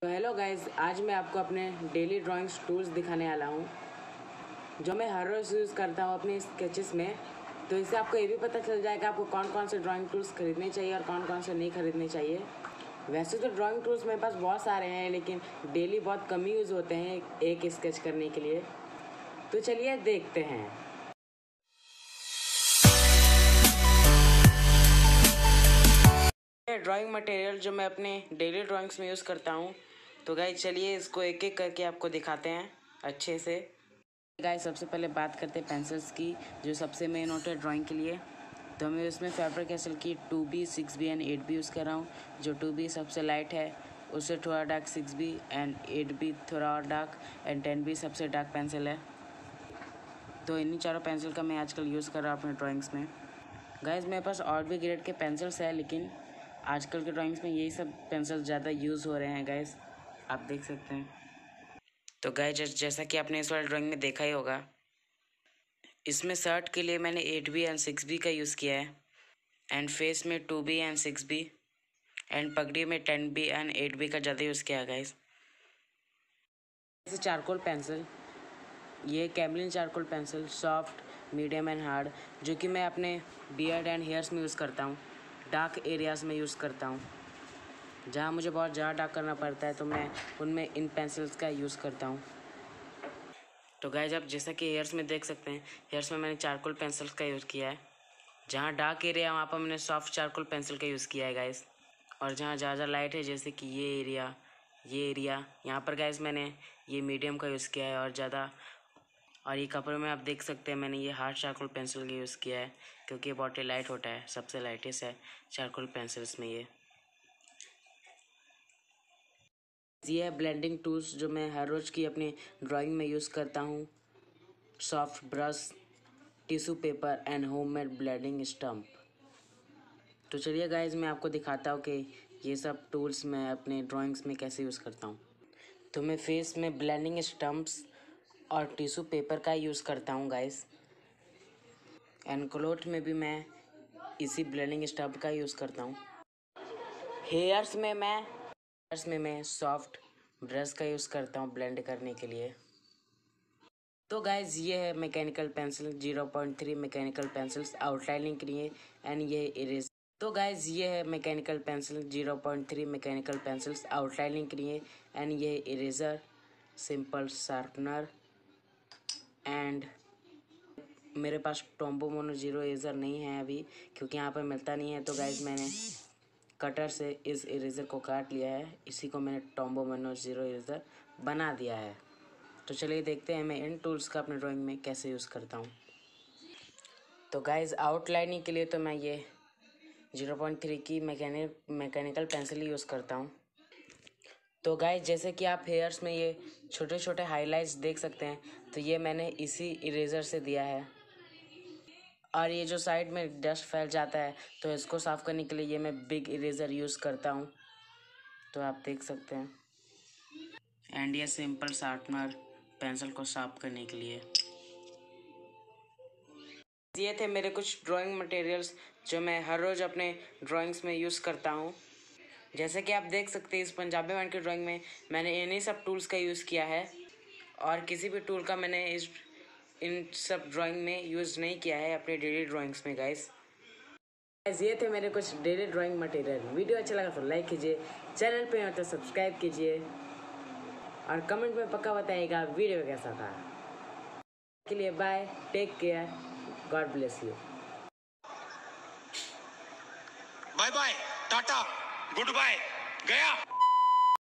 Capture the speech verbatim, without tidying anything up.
तो hello guys, आज मैं आपको अपने डेली ड्राइंग्स टूल्स दिखाने वाला हूँ जो मैं हर रोज़ यूज़ करता हूँ अपने स्केचेस में। तो इससे आपको ये भी पता चल जाएगा आपको कौन कौन से ड्राइंग टूल्स खरीदने चाहिए और कौन कौन से नहीं खरीदने चाहिए। वैसे तो ड्राइंग टूल्स मेरे पास बहुत सारे हैं, लेकिन डेली बहुत कम यूज़ होते हैं एक स्केच करने के लिए। तो चलिए देखते हैं। ड्राइंग मटेरियल जो मैं अपने डेली ड्राइंग्स में यूज़ करता हूँ, तो गाइस चलिए इसको एक एक करके आपको दिखाते हैं अच्छे से। गाइस सबसे पहले बात करते हैं पेंसिल्स की, जो सबसे मेन होता है ड्राइंग के लिए। तो मैं इसमें फैबर कैसल की two B six B and eight B use कर रहा हूँ। जो टू बी सबसे लाइट है, उससे थोड़ा dark six B and eight B थोड़ा और डार्क एंड टेन बी सबसे डार्क पेंसिल है। तो इन्हीं चारों पेंसिल का मैं आजकल यूज़ कर रहा हूँ अपने ड्राइंग्स में। गाइस मेरे पास और भी ग्रेड के पेंसिल्स है, लेकिन आजकल के ड्राइंग्स में यही सब पेंसिल ज़्यादा यूज़ हो रहे हैं गाइस, आप देख सकते हैं। तो गाइस जैसा कि आपने इस वाले ड्राइंग में देखा ही होगा, इसमें शर्ट के लिए मैंने eight B and six B का यूज़ किया है, एंड फेस में two B and six B, and पगड़ी में ten B and eight B का ज़्यादा यूज़ किया है गाइस। जैसे चारकोल पेंसिल, ये Camlin charcoal pencil soft, medium and hard, जो कि मैं अपने बियर्ड एंड हेयर्स में यूज़ करता हूँ, डार्क एरियाज़ में यूज़ करता हूँ। जहाँ मुझे बहुत ज़्यादा डार्क करना पड़ता है तो मैं उनमें इन पेंसिल्स का यूज़ करता हूँ। तो गाइस आप जैसा कि हेयर्स में देख सकते हैं, हेयर्स में मैंने चारकोल पेंसिल्स का यूज़ किया है। जहाँ डार्क एरिया वहाँ पर मैंने सॉफ्ट चारकोल पेंसिल का यूज़ किया है गाइस। और जहाँ ज़्यादा लाइट है, जैसे कि ये एरिया ये एरिया यहाँ पर गाइस मैंने ये मीडियम का यूज़ किया है। और ज़्यादा और ये कपड़े में आप देख सकते हैं मैंने ये हार्ड चारकोल पेंसिल का यूज़ किया है, क्योंकि ये बहुत ही लाइट होता है, सबसे लाइटेस्ट है चारकोल पेंसिल्स में ये। ये है ब्लेंडिंग टूल्स जो मैं हर रोज़ की अपनी ड्राइंग में यूज़ करता हूँ। Soft brush, tissue paper and homemade blending stump. तो चलिए गाइस मैं आपको दिखाता हूँ कि ये सब टूल्स मैं अपने ड्राइंग्स में कैसे यूज़ करता हूँ। तो मैं फेस में ब्लेंडिंग स्टम्प्स और टिश्यू पेपर का यूज़ करता हूँ गाइस, एंड क्लोथ में भी मैं इसी ब्लेंडिंग स्टम्प का यूज़ करता हूँ। हेयर्स में मैं हेयर्स में मैं सॉफ्ट ब्रश का यूज़ करता हूँ ब्लेंड करने के लिए। तो गाइज ये है mechanical pencil zero point three mechanical pencils outlining के लिए, एंड ये इरेज तो गाइज ये है mechanical pencil zero point three mechanical pencils outlining के लिए, एंड ये इरेजर, सिंपल शार्पनर, एंड मेरे पास टॉम्बो मोनो ज़ीरो इरेजर नहीं है अभी, क्योंकि यहाँ पर मिलता नहीं है। तो गाइज मैंने कटर से इस इरेजर को काट लिया है, इसी को मैंने टॉम्बो मोनो ज़ीरो इरेजर बना दिया है। तो चलिए देखते हैं मैं इन टूल्स का अपने ड्राइंग में कैसे यूज़ करता हूँ। तो गाइज आउटलाइनिंग के लिए तो मैं ये ज़ीरो पॉइंट थ्री की मैकेनिक मैकेनिकल पेंसिल यूज़ करता हूँ। तो गाइज जैसे कि आप हेयर्स में ये छोटे छोटे हाइलाइट्स देख सकते हैं, तो ये मैंने इसी इरेजर से दिया है। और ये जो साइड में डस्ट फैल जाता है, तो इसको साफ़ करने के लिए ये मैं बिग इरेजर यूज़ करता हूँ, तो आप देख सकते हैं। एंड ये सिंपल शार्पनर पेंसिल को साफ करने के लिए। ये थे मेरे कुछ ड्राइंग मटेरियल्स जो मैं हर रोज़ अपने ड्राइंग्स में यूज़ करता हूँ। जैसे कि आप देख सकते हैं इस पंजाबी मैन की ड्राइंग में मैंने इन्हीं सब टूल्स का यूज़ किया है, और किसी भी टूल का मैंने इस इन सब ड्राइंग में यूज़ नहीं किया है अपने डेली ड्राइंग्स में गाइस। गाइस ये थे मेरे कुछ डेली ड्राइंग मटेरियल। वीडियो अच्छा लगा तो लाइक कीजिए, चैनल पे हो तो सब्सक्राइब कीजिए, और कमेंट में पक्का बताइएगा वीडियो कैसा था। के लिए bye, take care, God bless you. Bye bye, tata, good bye, गया।